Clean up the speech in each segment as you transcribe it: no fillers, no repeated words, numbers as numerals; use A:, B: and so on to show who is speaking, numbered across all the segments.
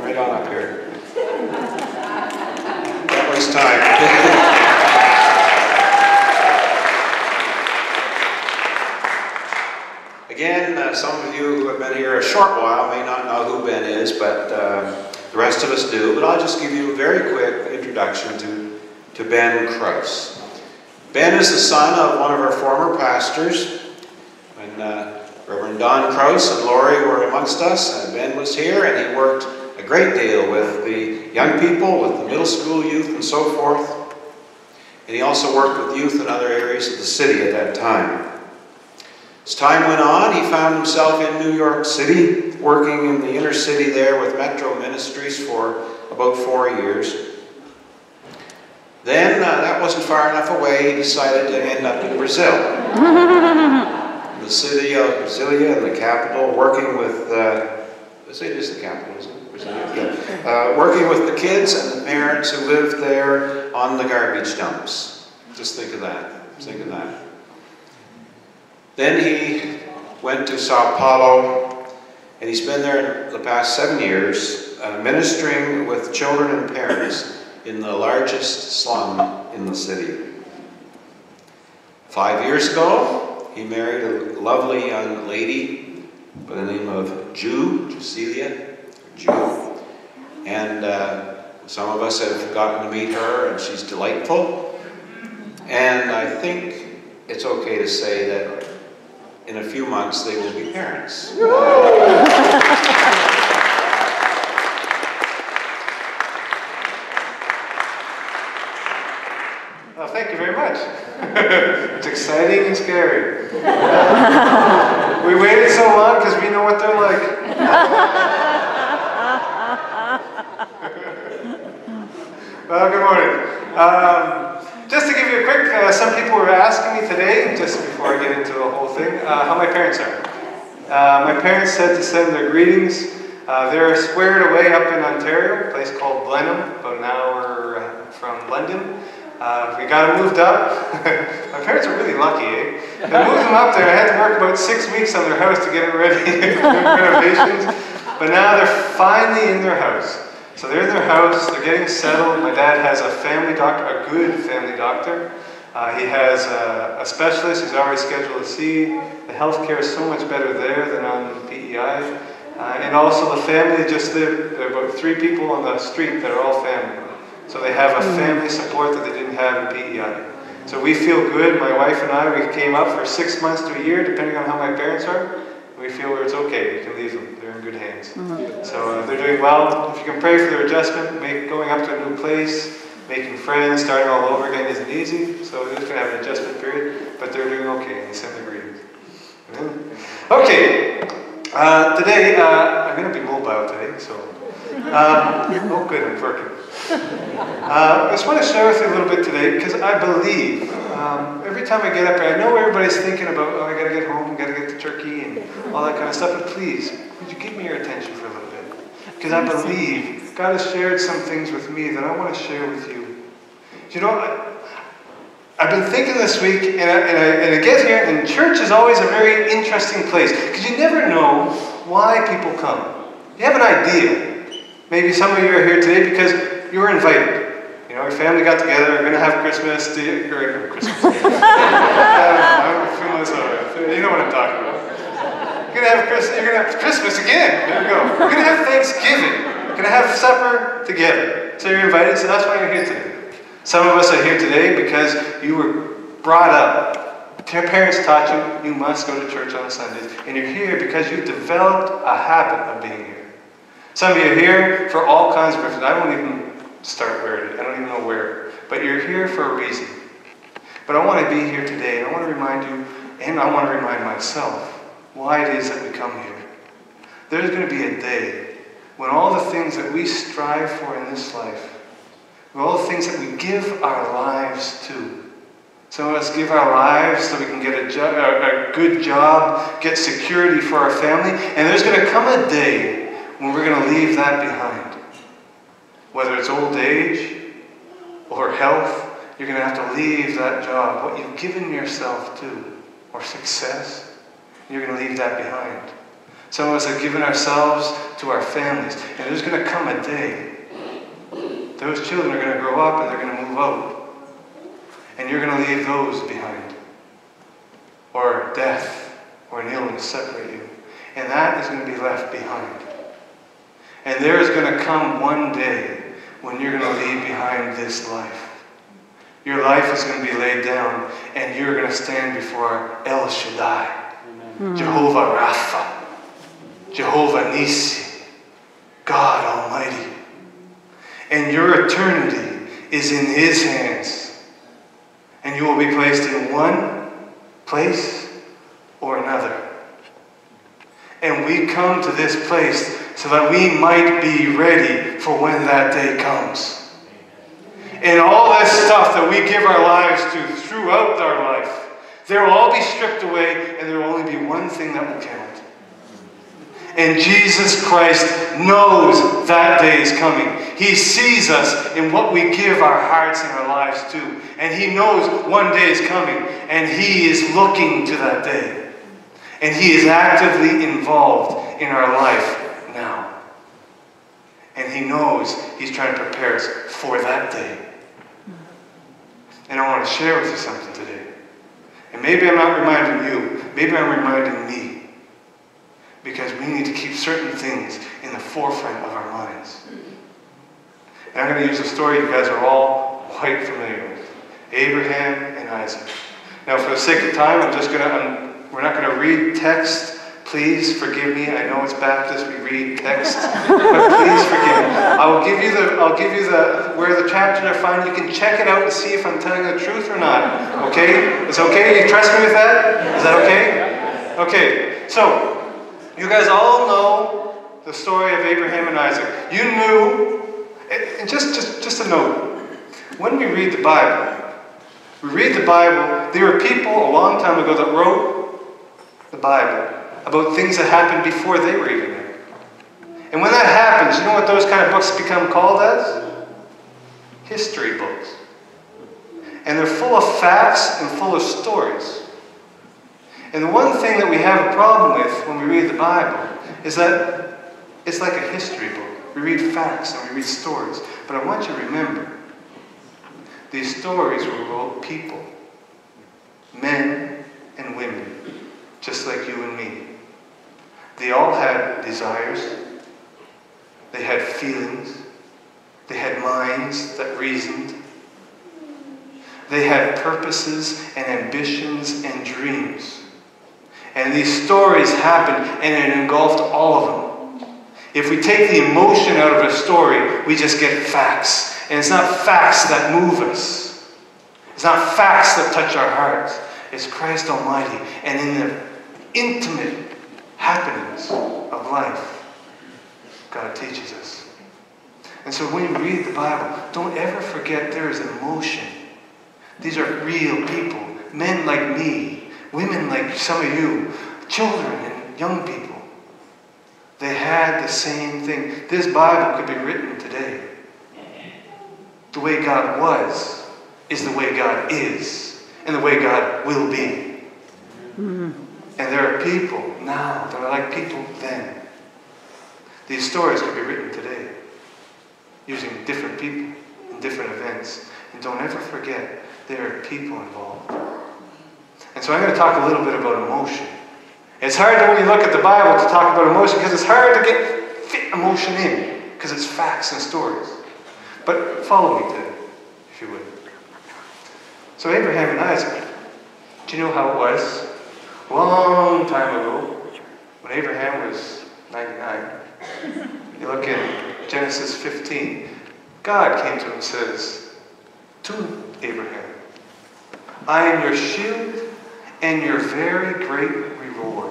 A: right on up here. Don't waste time. Again, some of you who have been here a short while may not know who Ben is, but the rest of us do. But I'll just give you a very quick introduction to Ben Krause. Ben is the son of one of our former pastors. When Reverend Don Krause and Lori were amongst us, and Ben was here, and he worked a great deal with the young people, with the middle school youth and so forth. And he also worked with youth in other areas of the city at that time. As time went on, he found himself in New York City, working in the inner city there with Metro Ministries for about 4 years. Then, that wasn't far enough away, he decided to end up in Brazil. The city of Brasilia, in the capital, working with, it is the capital, isn't it? Brasilia? Yeah. Working with the kids and the parents who lived there on the garbage dumps. Just think of that. Think of that. Then he went to Sao Paulo, and he's been there the past 7 years, ministering with children and parents in the largest slum in the city. 5 years ago, he married a lovely young lady by the name of Jucelia, and some of us have gotten to meet her, and she's delightful. And I think it's okay to say that in a few months, they will be parents.
B: Well, thank you very much. It's exciting and scary. We waited so long because we know what they're like. Well, good morning. Just to give you a quick, some people were asking me today, just before I get into the whole thing, how my parents are. My parents said to send their greetings. They're squared away up in Ontario, a place called Blenheim, about an hour from London. We got them moved up. My parents are really lucky, eh? They moved them up there. I had to work about 6 weeks on their house to get it ready for renovations. But now they're finally in their house. So they're in their house, they're getting settled. My dad has a family doctor, a good family doctor. He has a specialist who's already scheduled to see. The healthcare is so much better there than on PEI. And also the family just live, there are about 3 people on the street that are all family. So they have a family support that they didn't have in PEI. So we feel good. My wife and I, we came up for 6 months to a year, depending on how my parents are. We feel where it's okay. We can leave them. They're in good hands. So they're doing well. If you can pray for their adjustment, going up to a new place, making friends, starting all over again isn't easy. So they're just going to have an adjustment period, but they're doing okay. They send their greetings. Okay. Today, I'm going to be mobile today. So, oh good, I'm working. I just want to share with you a little bit today because I believe every time I get up here, I know everybody's thinking about, oh, I got to get home, got to get the turkey and all that kind of stuff, but please, would you give me your attention for a little bit? Because I believe God has shared some things with me that I want to share with you. You know, I've been thinking this week, and I get here, and church is always a very interesting place because you never know why people come. You have an idea. Maybe some of you are here today because you were invited. You know, your family got together, we're going to have Christmas. Christmas. You know what I'm talking about. You're going to have Christmas again. There we go. We're going to have Thanksgiving. We're going to have supper together. So you're invited, so that's why you're here today. Some of us are here today because you were brought up. Your parents taught you, you must go to church on Sundays. And you're here because you developed a habit of being here. Some of you are here for all kinds of reasons. I won't even start where it is. I don't even know where. But you're here for a reason. But I want to be here today, and I want to remind you, and I want to remind myself, why it is that we come here. There's going to be a day when all the things that we strive for in this life, when all the things that we give our lives to, some of us give our lives so we can get a good job, get security for our family, and there's going to come a day when we're going to leave that behind. Whether it's old age or health, you're going to have to leave that job, what you've given yourself to, or success, you're going to leave that behind. Some of us have given ourselves to our families. And there's going to come a day. Those children are going to grow up and they're going to move out. And you're going to leave those behind. Or death or an illness separate you. And that is going to be left behind. And there is going to come one day when you're going to leave behind this life. Your life is going to be laid down and you're going to stand before El Shaddai, Jehovah Rapha, Jehovah Nissi, God Almighty. And your eternity is in His hands. And you will be placed in one place or another. And we come to this place so that we might be ready for when that day comes. And all that stuff that we give our lives to throughout our life, they will all be stripped away and there will only be one thing that will count. And Jesus Christ knows that day is coming. He sees us in what we give our hearts and our lives to. And He knows one day is coming. And He is looking to that day. And He is actively involved in our life now. And He knows He's trying to prepare us for that day. And I want to share with you something today. And maybe I'm not reminding you. Maybe I'm reminding me. Because we need to keep certain things in the forefront of our minds. And I'm going to use a story you guys are all quite familiar with. Abraham and Isaac. Now for the sake of time, we're not going to read text. Please forgive me. I know it's Baptist, we read text. But please forgive me. I'll give you where the chapters are found. You can check it out and see if I'm telling the truth or not. Okay? It's okay? You trust me with that? Is that okay? Okay. So, you guys all know the story of Abraham and Isaac. You knew, and just a note, when we read the Bible, there were people a long time ago that wrote the Bible about things that happened before they were even there. And when that happens, you know what those kind of books become called as? History books. And they're full of facts and full of stories. And the one thing that we have a problem with when we read the Bible is that it's like a history book. We read facts and we read stories. But I want you to remember, these stories were about people, men and women, just like you and me. They all had desires. They had feelings. They had minds that reasoned. They had purposes and ambitions and dreams. And these stories happened and it engulfed all of them. If we take the emotion out of a story, we just get facts. And it's not facts that move us. It's not facts that touch our hearts. It's Christ Almighty. And in the intimate happenings of life, God teaches us. And so when you read the Bible, don't ever forget there is emotion. These are real people. Men like me. Women like some of you, children and young people, they had the same thing. This Bible could be written today. The way God was is the way God is, and the way God will be. And there are people now that are like people then. These stories could be written today, using different people and different events. And don't ever forget, there are people involved. And so I'm going to talk a little bit about emotion. It's hard when you look at the Bible to talk about emotion because it's hard to fit emotion in because it's facts and stories. But follow me today, if you would. So Abraham and Isaac, do you know how it was? A long time ago, when Abraham was 99, you look in Genesis 15, God came to him and says to Abraham, I am your shield and your very great reward.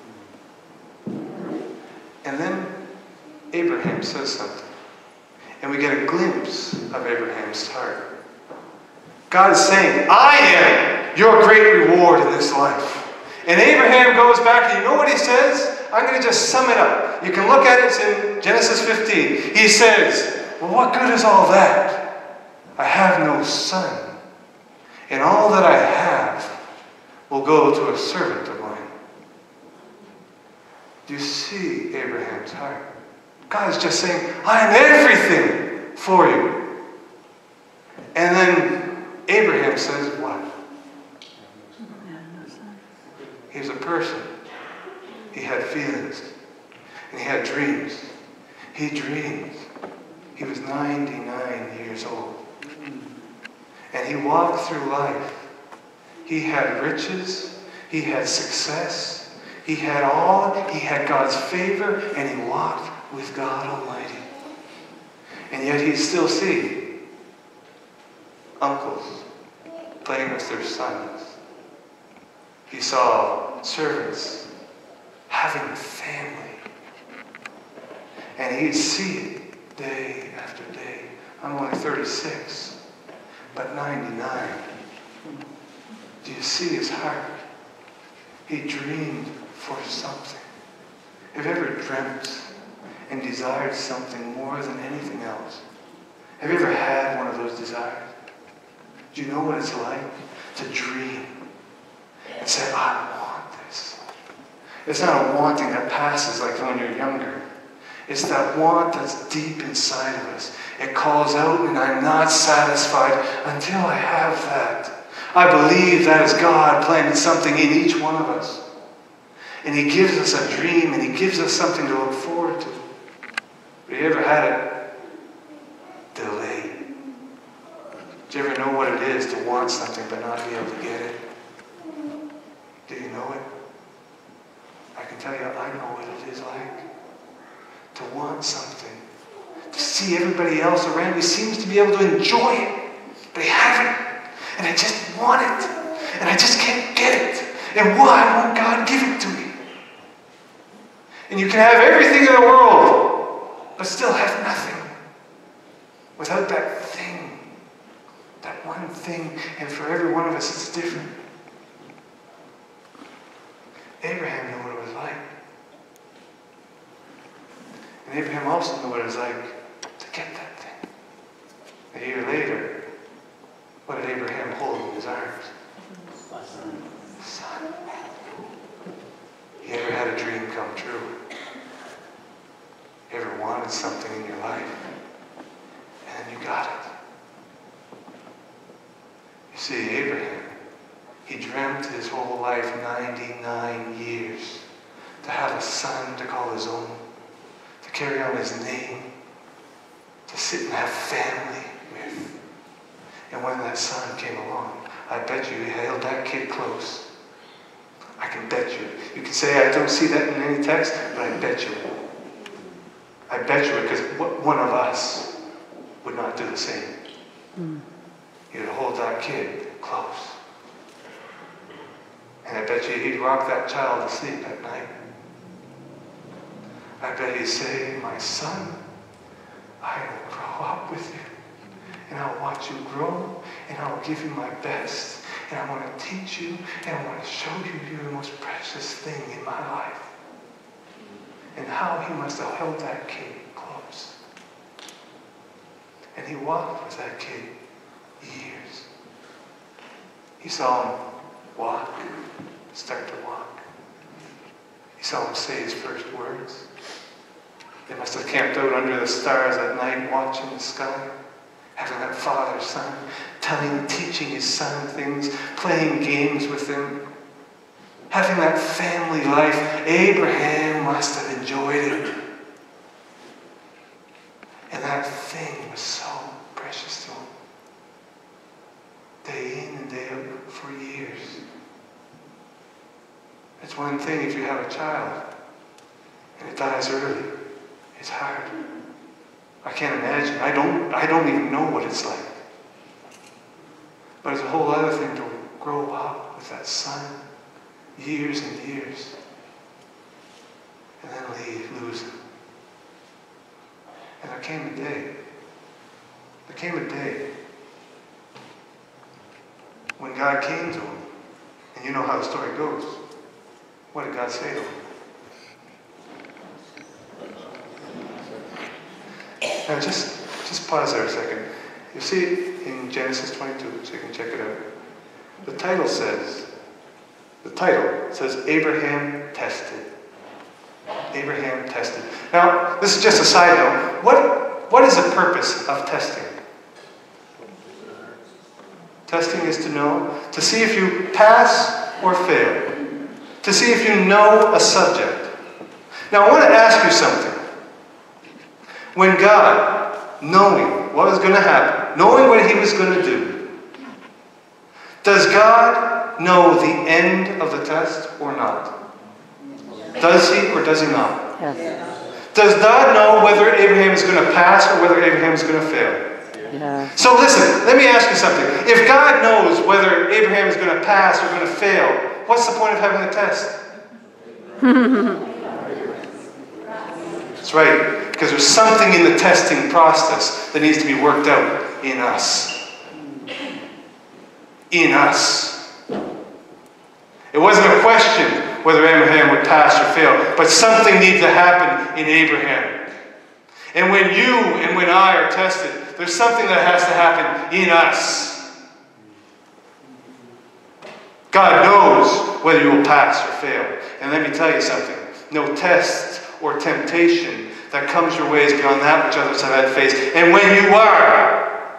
B: And then Abraham says something. And we get a glimpse of Abraham's heart. God is saying, I am your great reward in this life. And Abraham goes back and you know what he says? I'm going to just sum it up. You can look at it, it's in Genesis 15. He says, well, what good is all that? I have no son. And all that I have will go to a servant of mine. Do you see Abraham's heart? God is just saying, I am everything for you. And then Abraham says what? He was a person. He had feelings. And he had dreams. He dreamed. He was 99 years old. And he walked through life. He had riches. He had success. He had all. He had God's favor. And he walked with God Almighty. And yet he'd still see uncles playing with their sons. He saw servants having family. And he'd see it day after day. I'm only 36, but 99. Do you see his heart? He dreamed for something. Have you ever dreamt and desired something more than anything else? Have you ever had one of those desires? Do you know what it's like to dream and say, I want this? It's not a wanting that passes like when you're younger. It's that want that's deep inside of us. It calls out, and I'm not satisfied until I have that. I believe that is God planted something in each one of us. And he gives us a dream, and he gives us something to look forward to. But you ever had it delayed? Do you ever know what it is to want something but not be able to get it? Do you know it? I can tell you, I know what it is like to want something. To see everybody else around me seems to be able to enjoy it. They haven't. And I just want it. And I just can't get it. And why won't God give it to me? And you can have everything in the world, but still have nothing. Without that thing. That one thing. And for every one of us, it's different. Abraham knew what it was like. And Abraham also knew what it was like to get that thing. A year later, what did Abraham hold in his arms? Son. You ever had a dream come true? You ever wanted something in your life? And then you got it. You see, Abraham, he dreamt his whole life, 99 years, to have a son to call his own, to carry on his name, to sit and have family with. And when that son came along, I bet you he held that kid close. I can bet you. You can say, I don't see that in any text, but I bet you it. I bet you it, because one of us would not do the same. He'd hold that kid close. And I bet you he'd rock that child to sleep at night. I bet he'd say, my son, I will grow up with you. And I'll watch you grow, and I'll give you my best. And I want to teach you, and I want to show you you're the most precious thing in my life. And how he must have held that kid close. And he walked with that kid years. He saw him walk, start to walk. He saw him say his first words. They must have camped out under the stars at night watching the sky. Having that father-son, teaching his son things, playing games with him. Having that family life, Abraham must have enjoyed it. And that thing was so precious to him. Day in and day out for years. It's one thing if you have a child and it dies early. It's hard. I can't imagine. I don't even know what it's like. But it's a whole other thing to grow up with that son, years and years, and then lose him. And there came a day when God came to him, and you know how the story goes. What did God say to him? Now just pause there a second. You see it in Genesis 22, so you can check it out. The title says Abraham tested. Abraham tested. Now, this is just a side note. What is the purpose of testing? Testing is to know, to see if you pass or fail. To see if you know a subject. Now, I want to ask you something. When God, knowing what was going to happen, knowing what he was going to do, does God know the end of the test or not? Does he or does he not?
C: Yes.
B: Does God know whether Abraham is going to pass or whether Abraham is going to fail?
C: Yes.
B: So listen, let me ask you something. If God knows whether Abraham is going to pass or going to fail, what's the point of having a test? That's right, because there's something in the testing process that needs to be worked out in us. In us. It wasn't a question whether Abraham would pass or fail, but something needs to happen in Abraham. And when you and when I are tested, there's something that has to happen in us. God knows whether you will pass or fail. And let me tell you something. No test or temptation that comes your way is beyond that which others have had to face. And when you are,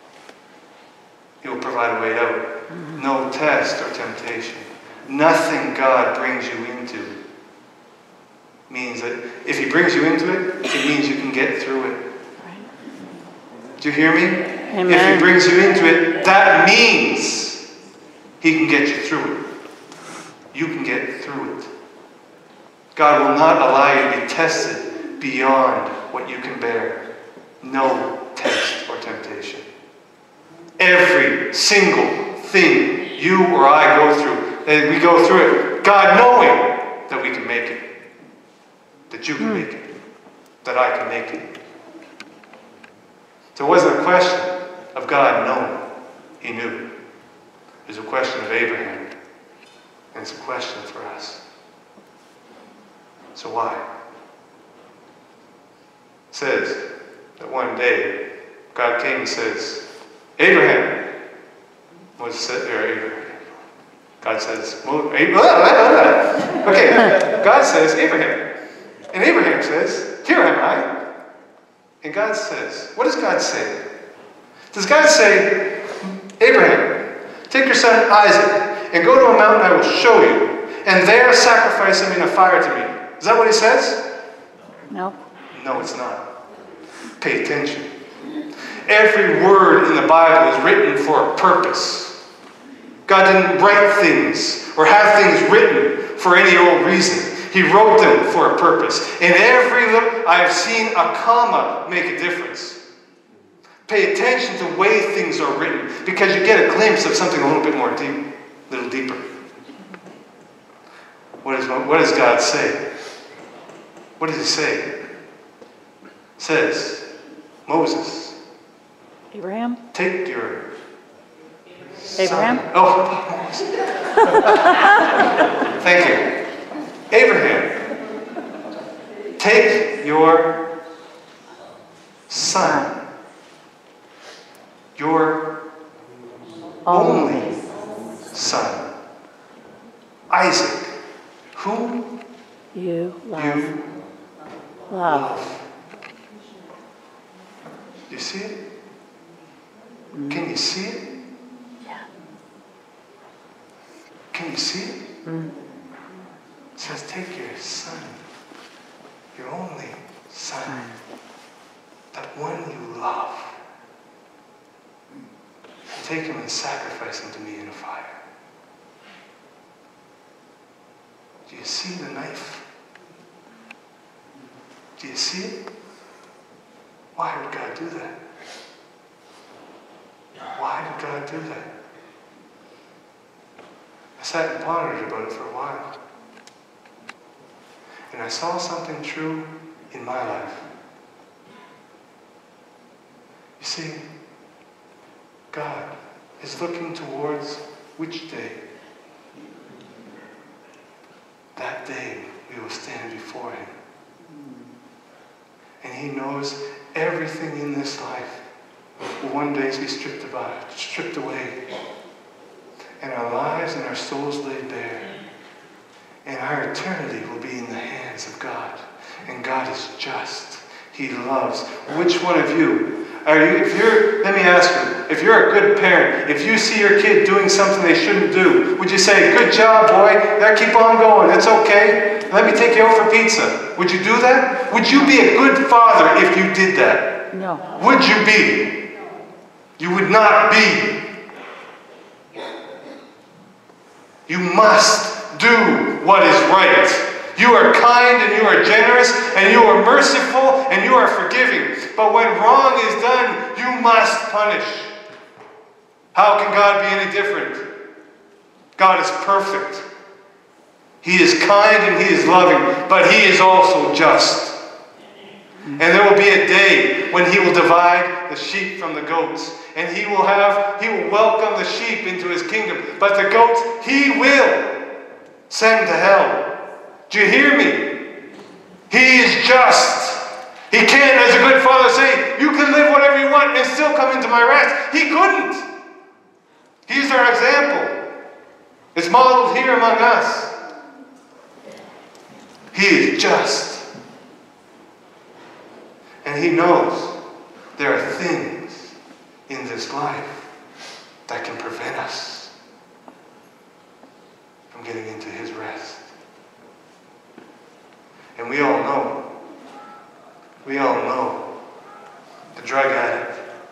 B: he will provide a way out. No test or temptation. Nothing God brings you into means that if he brings you into it, it means you can get through it. Do you hear me?
C: Amen.
B: If he brings you into it, that means he can get you through it. You can get through it. God will not allow you to be tested beyond what you can bear. No test or temptation. Every single thing you or I go through, and we go through it, God knowing that we can make it. That you can make it. That I can make it. So it wasn't a question of God knowing. He knew. It was a question of Abraham. And it's a question for us. So why? It says that one day God came and says, Abraham. What does it say there, Abraham? God says, okay, God says, Abraham. And Abraham says, here am I. And God says, what does God say? Does God say, Abraham, take your son Isaac and go to a mountain I will show you, and there sacrifice him in a fire to me? Is that what he says?
C: No.
B: No, it's not. Pay attention. Every word in the Bible is written for a purpose. God didn't write things or have things written for any old reason. He wrote them for a purpose. In every little, I have seen a comma make a difference. Pay attention to the way things are written, because you get a glimpse of something a little bit more deep, a little deeper. What does God say? What does he say? It says, Moses,
C: Abraham?
B: take your
C: Abraham?
B: son. Oh, Moses. Thank you. Abraham, take your son, your only son, Isaac, whom
C: you
B: you love. You see it? Can you see it?
C: Yeah.
B: Can you see it? It says, take your son, your only son, that one you love, and take him and sacrifice him to me in a fire. Do you see the knife? Do you see it? Why would God do that? Why did God do that? I sat and pondered about it for a while. And I saw something true in my life. You see, God is looking towards which day? That day we will stand before him. And he knows everything in this life will one day be stripped away. And our lives and our souls laid bare. And our eternity will be in the hands of God. And God is just. He loves. Which one of you, let me ask you, if you're a good parent, if you see your kid doing something they shouldn't do, would you say, good job, boy, now keep on going, it's okay, let me take you out for pizza? Would you do that? Would you be a good father if you did that?
C: No.
B: Would you be? You would not be. You must do what is right. You are kind and you are generous and you are merciful and you are forgiving. But when wrong is done, you must punish. How can God be any different? God is perfect. He is kind and He is loving, but He is also just. And there will be a day when He will divide the sheep from the goats. And He will welcome the sheep into His kingdom. But the goats He will send to hell. Do you hear me? He is just. He can't, as a good father, say, you can live whatever you want and still come into my rest. He couldn't. He's our example. It's modeled here among us. He is just. And He knows there are things in this life that can prevent us from getting into His rest. And we all know the drug addict,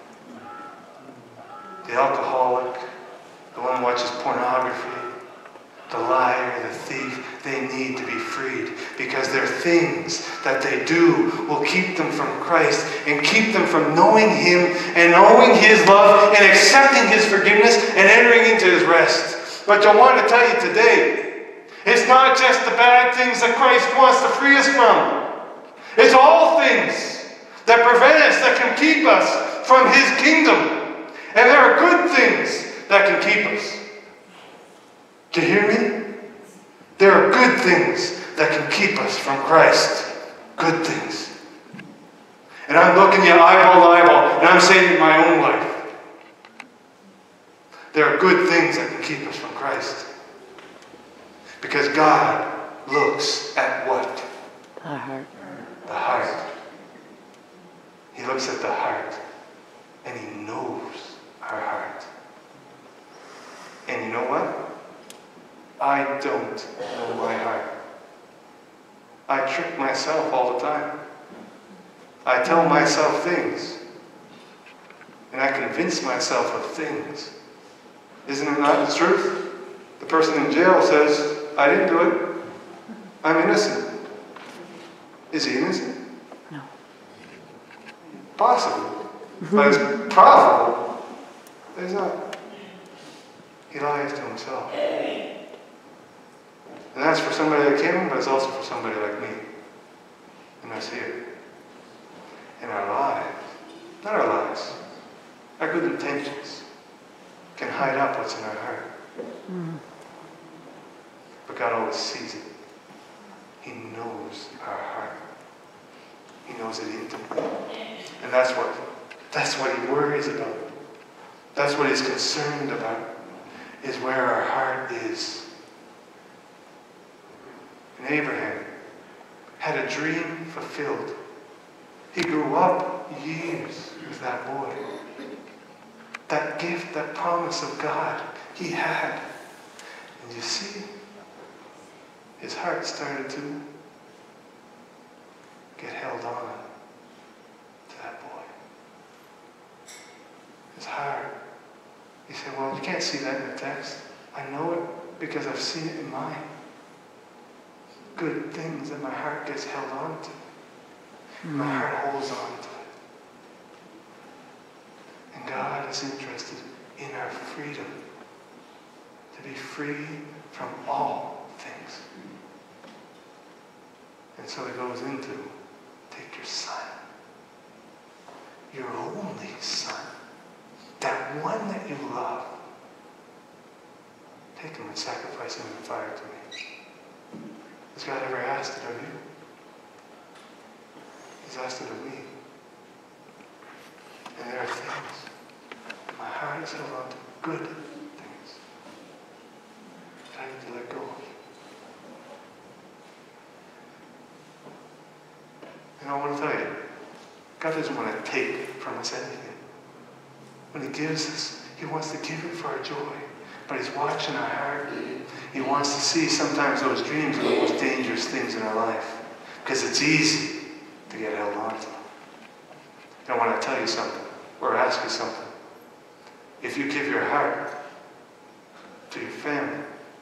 B: the alcoholic, the one who watches pornography, the liar, the thief, they need to be freed because there are things that they do will keep them from Christ and keep them from knowing Him and knowing His love and accepting His forgiveness and entering into His rest. But I want to tell you today, it's not just the bad things that Christ wants to free us from. It's all things that prevent us, that can keep us from His kingdom. And there are good things that can keep us. Do you hear me? There are good things that can keep us from Christ. Good things. And I'm looking at eyeball to eyeball, and I'm saying in my own life, there are good things that can keep us from Christ. Because God looks at what?
C: The heart.
B: The heart. He looks at the heart. And He knows our heart. And you know what? I don't know my heart. I trick myself all the time. I tell myself things. And I convince myself of things. Isn't it not the truth? The person in jail says, I didn't do it. I'm innocent. Is he innocent?
C: No.
B: Possibly. But it's probable that he's not. He lies to himself. And that's for somebody like him, but it's also for somebody like me. And us here. In our lives, not our lives, our good intentions can hide up what's in our heart. But God always sees it. He knows our heart. He knows it intimately. And that's what He worries about. That's what He's concerned about, is where our heart is. And Abraham had a dream fulfilled. He grew up years with that boy. That gift, that promise of God, he had. And you see, his heart started to get held on to that boy. His heart. He said, well, you can't see that in the text. I know it because I've seen it in mine. Good things that my heart gets held on to. My heart holds on to it. And God is interested in our freedom. To be free from all things. And so He goes into, take your son. Your only son. That one that you love. Take him and sacrifice him in the fire to me. Has God ever asked it of you? He's asked it of me. And there are things. My heart is held on to good things that I need to let go of. doesn't want to take from us anything. When he gives us, he wants to give it for our joy. But he's watching our heart. He wants to see sometimes those dreams are the most dangerous things in our life. Because it's easy to get held on to. I want to tell you something, or ask you something. If you give your heart to your family,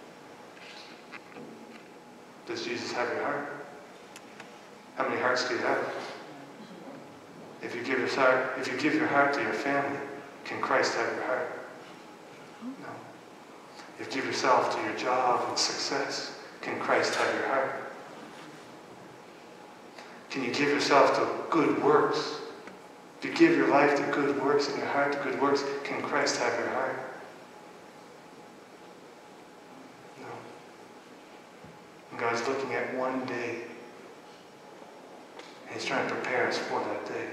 B: does Jesus have your heart? How many hearts do you have? If you give your heart to your family, can Christ have your heart? No. If you give yourself to your job and success, can Christ have your heart? Can you give yourself to good works? If you give your life to good works and your heart to good works, can Christ have your heart? No. And God's looking at one day. And he's trying to prepare us for that day.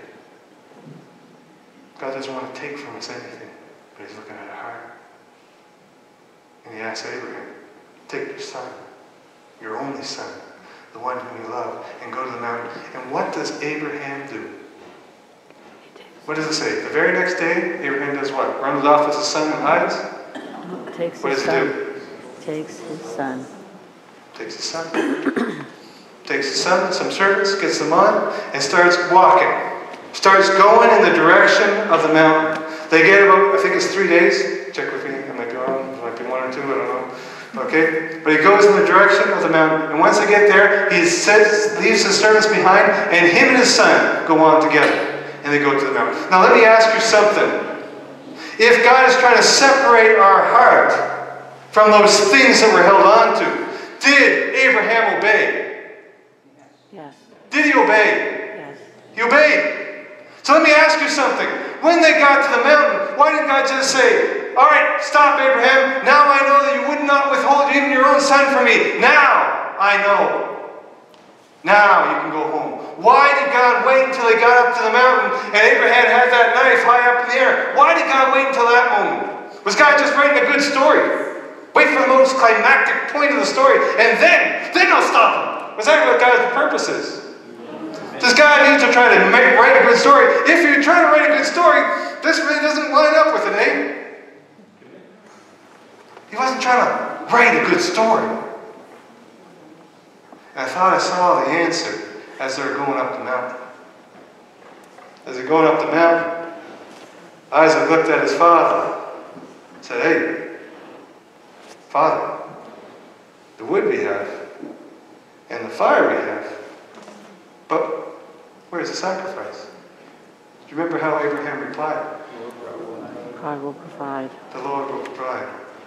B: God doesn't want to take from us anything, but he's looking at our heart. And he asked Abraham, take your son, your only son, the one whom you love, and go to the mountain. And what does Abraham do? What does it say? The very next day, Abraham does what? Runs off with his son and hides? What does he do?
C: Takes his son.
B: Takes his son. Takes his son, some servants, gets them on, and starts walking. Starts going in the direction of the mountain. They get about, I think it's 3 days. Check with me, I might be wrong. It might be 1 or 2, I don't know. Okay? But he goes in the direction of the mountain. And once they get there, he leaves his servants behind, and him and his son go on together. And they go to the mountain. Now let me ask you something. If God is trying to separate our heart from those things that we're held on to, did Abraham obey?
C: Yes.
B: Did he obey?
C: Yes.
B: He obeyed. So let me ask you something. When they got to the mountain, why didn't God just say, all right, stop, Abraham. Now I know that you would not withhold even your own son from me. Now I know. Now you can go home. Why did God wait until they got up to the mountain and Abraham had that knife high up in the air? Why did God wait until that moment? Was God just writing a good story? Wait for the most climactic point of the story and then I'll stop him. Was that what God's purpose is? Does God need to try to write a good story? If you're trying to write a good story, this really doesn't line up with it, eh? He wasn't trying to write a good story. And I thought I saw the answer as they were going up the mountain. As they're going up the mountain, Isaac looked at his father and said, hey, Father, the wood we have and the fire we have, but where's the sacrifice? Do you remember how Abraham replied?
C: God will provide.
B: The Lord will provide.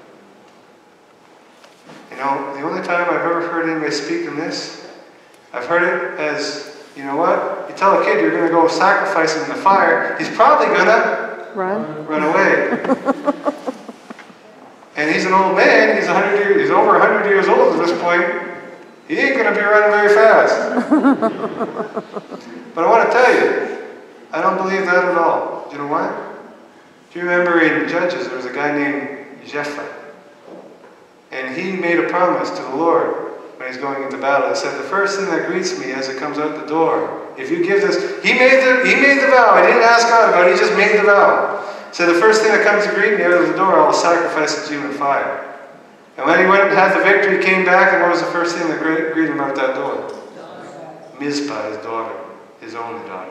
B: You know, the only time I've ever heard anybody speak in this, I've heard it as, you know what? You tell a kid you're going to go sacrifice him in the fire, he's probably going to run away. And he's an old man, he's over 100 years old at this point. He ain't going to be running very fast. But I want to tell you, I don't believe that at all. Do you know why? Do you remember in Judges, there was a guy named Jephthah? And he made a promise to the Lord when he's going into battle. He said, the first thing that greets me as it comes out the door, if you give this, he made the vow. I didn't ask God about it, he just made the vow. He said, the first thing that comes to greet me out of the door, I will sacrifice it to you in fire. And when he went and had the victory, he came back, and what was the first thing that greeted him out that door? Mizpah, his daughter, his only daughter.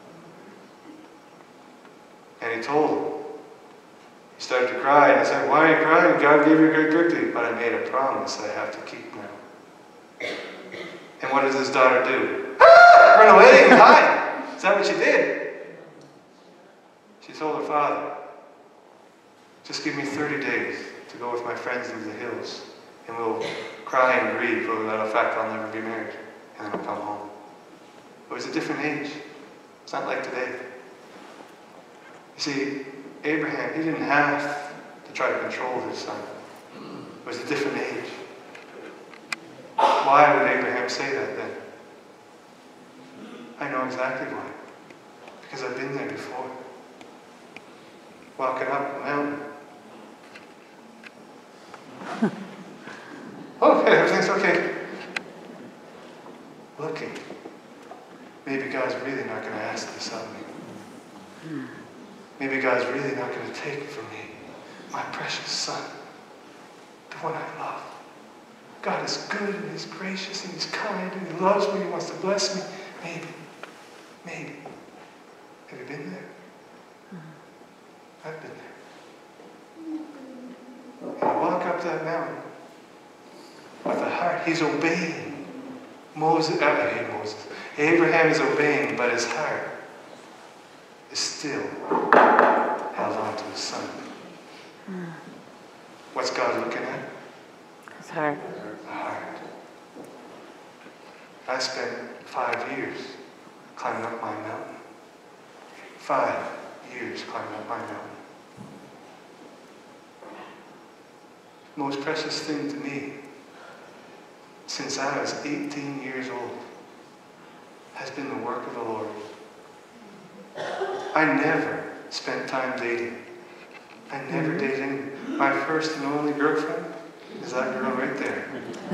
B: And he told him. He started to cry, and I said, why are you crying? God gave you a great victory. But I made a promise that I have to keep now. And what did his daughter do? Run away and hide. Is that what she did? She told her father, just give me 30 days to go with my friends into the hills, and we'll cry and grieve over that fact I'll never be married, and then I'll come home. It was a different age. It's not like today. You see, Abraham, he didn't have to try to control his son. It was a different age. Why would Abraham say that then? I know exactly why. Because I've been there before. Walking up the mountain. Okay, everything's okay. Looking. Maybe God's really not going to ask this of me. maybe God's really not going to take from me my precious son, the one I love. God is good and He's gracious and He's kind and He loves me. He wants to bless me. Maybe. Have you been there? I've been there. And I walk up that mountain with a heart. He's obeying. Abraham is obeying, but his heart is still held on to his son. What's God looking at?
C: His heart.
B: A heart. I spent 5 years climbing up my mountain. 5 years climbing up my mountain. Most precious thing to me, since I was 18 years old, has been the work of the Lord. I never spent time dating. I never dated anyone. My first and only girlfriend is that girl right there.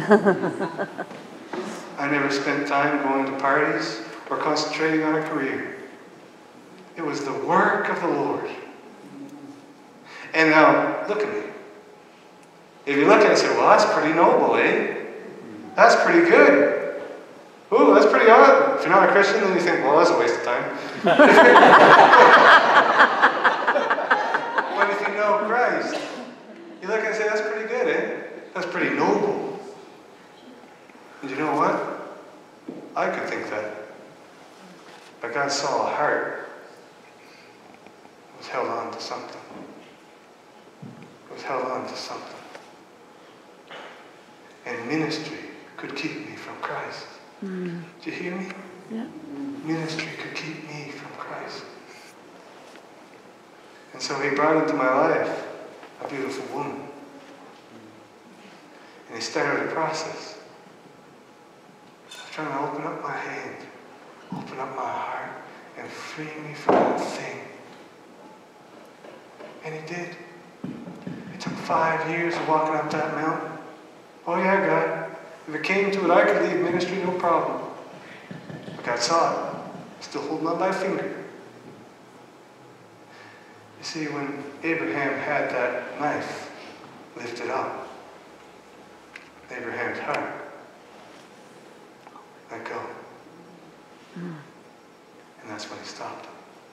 B: I never spent time going to parties or concentrating on a career. It was the work of the Lord. And now, look at me. If you look at it and say, well, that's pretty noble, eh? That's pretty good. Ooh, that's pretty odd. If you're not a Christian, then you think, well, that's a waste of time. But if you know Christ, you look and say, that's pretty good, eh? That's pretty noble. And you know what? I could think that. But God saw a heart that was held on to something. It was held on to something. And ministry could keep me from Christ. Do you hear me?
C: Yeah.
B: Ministry could keep me from Christ. And so He brought into my life a beautiful woman. And He started a process of trying to open up my hand, open up my heart, and free me from that thing. And He did. It took 5 years of walking up that mountain. Oh yeah, God. If it came to it, I could leave ministry, no problem. But God saw it. Still holding on by a finger. You see, when Abraham had that knife lifted up, Abraham's heart let go. And that's when He stopped.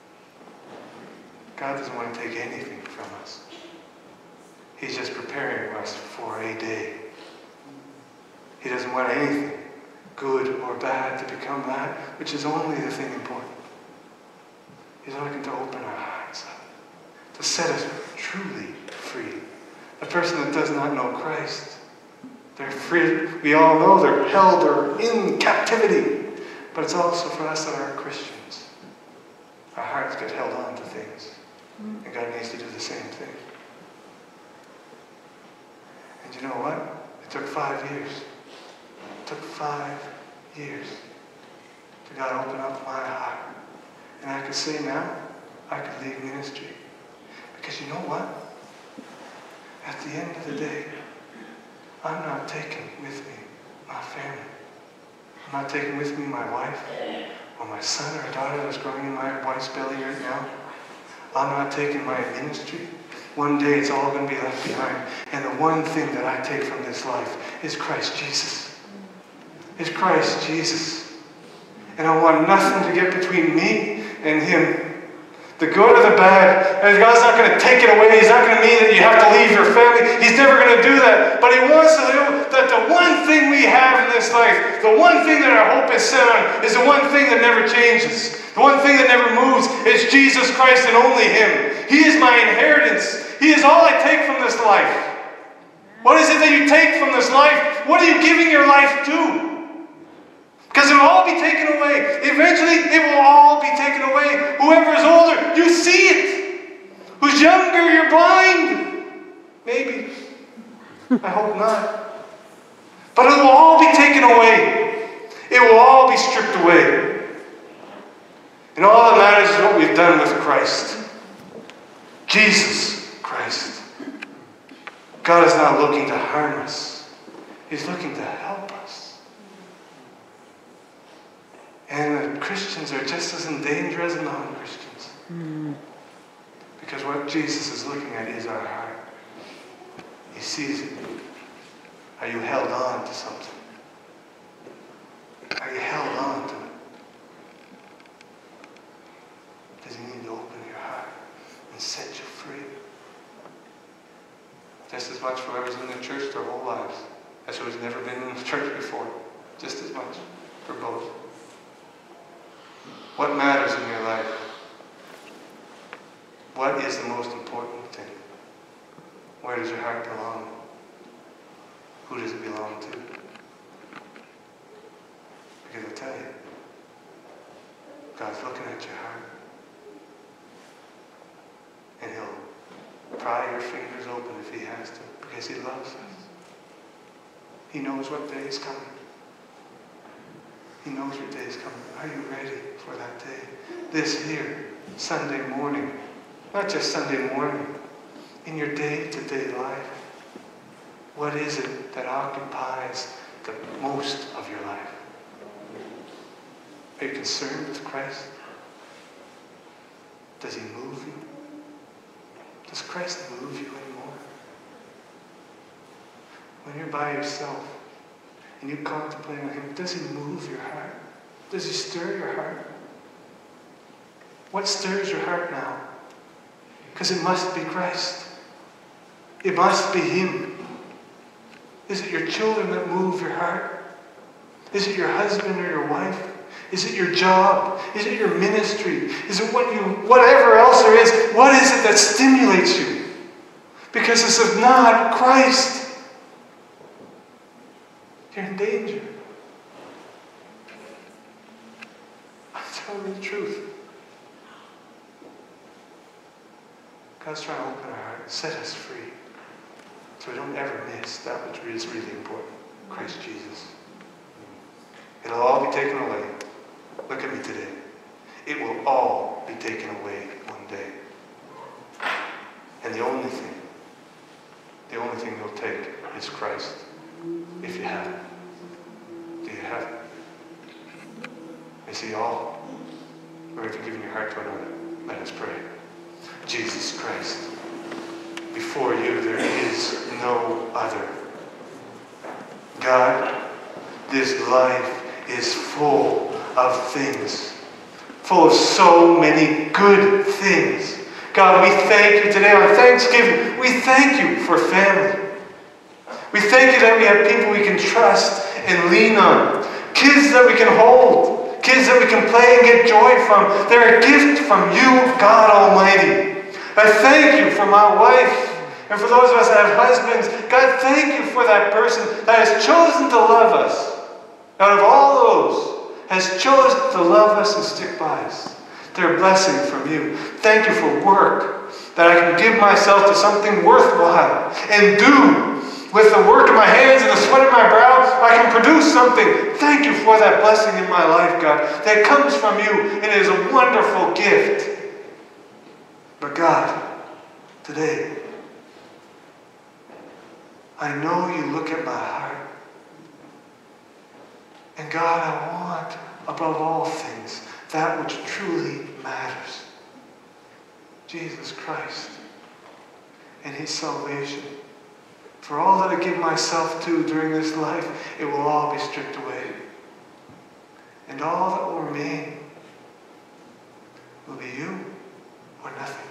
B: God doesn't want to take anything from us. He's just preparing us for a day. He doesn't want anything, good or bad, to become that which is only the thing important. He's looking to open our hearts up, to set us truly free. A person that does not know Christ, they're free. We all know they're held or in captivity. But it's also for us that are Christians. Our hearts get held on to things. And God needs to do the same thing. And you know what? It took 5 years. It took 5 years to God open up my heart. And I could say now, I could leave ministry. Because you know what? At the end of the day, I'm not taking with me my family. I'm not taking with me my wife or my son or daughter that's growing in my wife's belly right now. I'm not taking my ministry. One day it's all going to be left behind. And the one thing that I take from this life is Christ Jesus. It's Christ Jesus. And I want nothing to get between me and Him. The good or the bad. And God's not going to take it away. He's not going to mean that you have to leave your family. He's never going to do that. But He wants to do that. The one thing we have in this life, the one thing that our hope is set on, is the one thing that never changes. The one thing that never moves is Jesus Christ and only Him. He is my inheritance. He is all I take from this life. What is it that you take from this life? What are you giving your life to? Because it will all be taken away. Eventually, it will all be taken away. Whoever is older, you see it. Who's younger, you're blind. Maybe. I hope not. But it will all be taken away. It will all be stripped away. And all that matters is what we've done with Christ. Jesus Christ. God is not looking to harm us. He's looking to help us. And the Christians are just as in danger as non-Christians. Because what Jesus is looking at is our heart. He sees it. Are you held on to something? Are you held on to it? Does he need to open your heart and set you free? Just as much for whoever's in the church their whole lives as who's never been in the church before. Just as much for both. What matters in your life? What is the most important thing? Where does your heart belong? Who does it belong to? Because I tell you, God's looking at your heart. And he'll pry your fingers open if he has to, because he loves us. He knows what day is coming. He knows what day is coming. Are you ready for that day? This here, Sunday morning. Not just Sunday morning. In your day-to-day life. What is it that occupies the most of your life? Are you concerned with Christ? Does he move you? Does Christ move you anymore? When you're by yourself and you contemplate on him, does he move your heart? Does he stir your heart? What stirs your heart now? Because it must be Christ. It must be him. Is it your children that move your heart? Is it your husband or your wife? Is it your job? Is it your ministry? Is it whatever else there is? What is it that stimulates you? Because this is not Christ. You're in danger. I'm telling you the truth. God's trying to open our heart, set us free, so we don't ever miss that which is really important, Christ Jesus. It'll all be taken away. Look at me today. It will all be taken away one day. And the only thing you'll take is Christ, if you have it. Do you have it? Is he all? Or have you given your heart to another? Let us pray. Jesus Christ, before you there is no other. God, this life is full of things, full of so many good things. God, we thank you today on Thanksgiving. We thank you for family. We thank you that we have people we can trust and lean on. Kids that we can hold. Kids that we can play and get joy from. They're a gift from you, God Almighty. I thank you for my wife. And for those of us that have husbands, God, thank you for that person that has chosen to love us. Out of all those, has chosen to love us and stick by us. They're a blessing from you. Thank you for work, that I can give myself to something worthwhile and do with the work of my hands and the sweat of my brow, I can produce something. Thank you for that blessing in my life, God, that comes from you, and it is a wonderful gift. But God, today, I know you look at my heart. And God, I want, above all things, that which truly matters. Jesus Christ and his salvation. For all that I give myself to during this life, it will all be stripped away. And all that will remain will be you or nothing.